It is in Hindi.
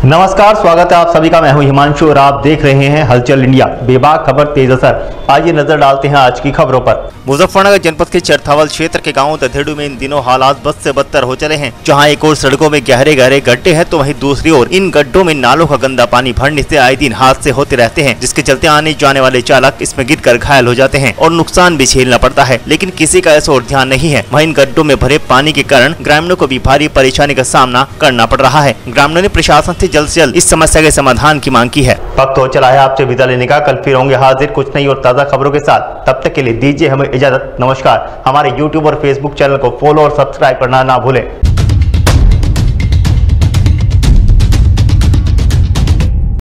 नमस्कार, स्वागत है आप सभी का। मैं हूं हिमांशु और आप देख रहे हैं हलचल इंडिया। बेबाक खबर तेज असर। आइए नजर डालते हैं आज की खबरों पर। मुजफ्फरनगर जनपद के चरथावल क्षेत्र के गांव दधेड़ू में इन दिनों हालात बद से बदतर हो चले हैं। जहां एक और सड़कों में गहरे गहरे गड्ढे हैं तो वहीं दूसरी ओर इन गड्ढों में नालों का गंदा पानी भरने से आए दिन हादसे होते रहते हैं, जिसके चलते आने जाने वाले चालक इसमें गिरकर घायल हो जाते हैं और नुकसान भी झेलना पड़ता है। लेकिन किसी का ऐसा और ध्यान नहीं है। वहीं इन गड्ढों में भरे पानी के कारण ग्रामीणों को भी भारी परेशानी का सामना करना पड़ रहा है। ग्रामीणों ने प्रशासन से जल्द से जल्द इस समस्या के समाधान की मांग की है। वक्त हो चला है आपसे विदा लेने का। कल फिर होंगे हाजिर कुछ नई और ताज़ा खबरों के साथ। तब तक के लिए दीजिए हमें इजाजत। नमस्कार। हमारे YouTube और Facebook चैनल को फॉलो और सब्सक्राइब करना ना भूलें।